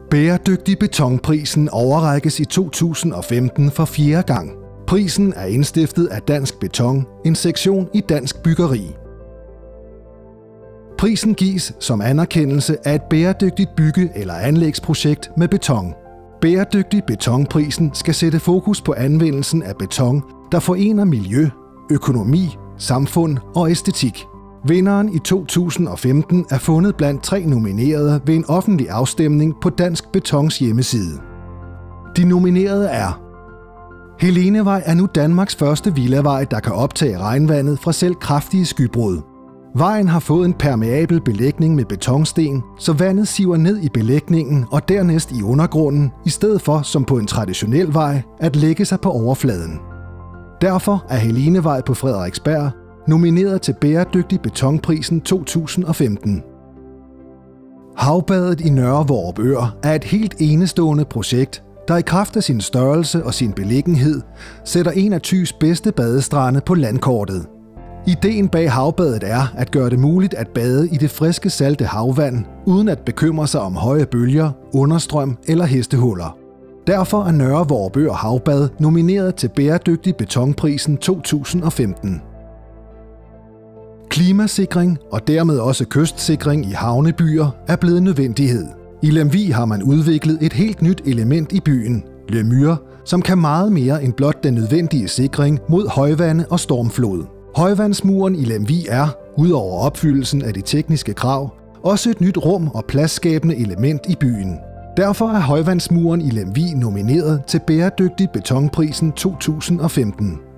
Bæredygtig Betonprisen overrækkes i 2015 for 4. gang. Prisen er indstiftet af Dansk Beton, en sektion i Dansk Byggeri. Prisen gives som anerkendelse af et bæredygtigt bygge- eller anlægsprojekt med beton. Bæredygtig Betonprisen skal sætte fokus på anvendelsen af beton, der forener miljø, økonomi, samfund og æstetik. Vinderen i 2015 er fundet blandt 3 nominerede ved en offentlig afstemning på Dansk Betons hjemmeside. De nominerede er: Helenevej er nu Danmarks første villavej, der kan optage regnvandet fra selv kraftige skybrud. Vejen har fået en permeabel belægning med betonsten, så vandet siver ned i belægningen og dernæst i undergrunden, i stedet for, som på en traditionel vej, at lægge sig på overfladen. Derfor er Helenevej på Frederiksberg nomineret til Bæredygtig Betonprisen 2015. Havbadet i Nørre Vorupør er et helt enestående projekt, der i kraft af sin størrelse og sin beliggenhed sætter en af Thys bedste badestrande på landkortet. Ideen bag havbadet er at gøre det muligt at bade i det friske, salte havvand, uden at bekymre sig om høje bølger, understrøm eller hestehuller. Derfor er Nørre Vorupør Havbad nomineret til Bæredygtig Betonprisen 2015. Klimasikring og dermed også kystsikring i havnebyer er blevet nødvendighed. I Lemvig har man udviklet et helt nyt element i byen, Le Mur, som kan meget mere end blot den nødvendige sikring mod højvande og stormflod. Højvandsmuren i Lemvig er, udover opfyldelsen af de tekniske krav, også et nyt rum- og pladsskabende element i byen. Derfor er højvandsmuren i Lemvig nomineret til Bæredygtig Betonprisen 2015.